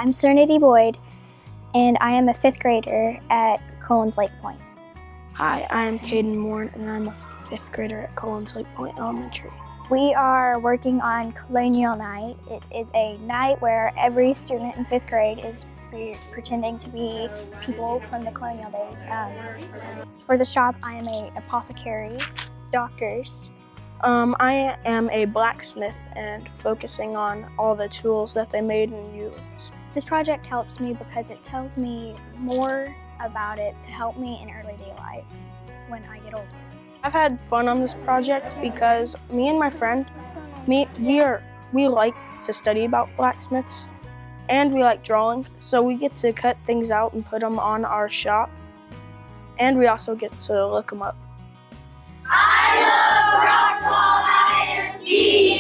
I'm Serenity Boyd, and I am a 5th grader at Cullins-Lake Pointe. Hi, I am Caden Moore, and I'm a 5th grader at Cullins-Lake Pointe Elementary. We are working on Colonial night. It is a night where every student in 5th grade is pretending to be people from the colonial days. For the shop, I am an apothecary, doctors. I am a blacksmith and focusing on all the tools that they made and used. This project helps me because it tells me more about it to help me in early day life when I get older. I've had fun on this project because me and my friend, we like to study about blacksmiths and we like drawing, so we get to cut things out and put them on our shop, and we also get to look them up. I love Rockwall ISD!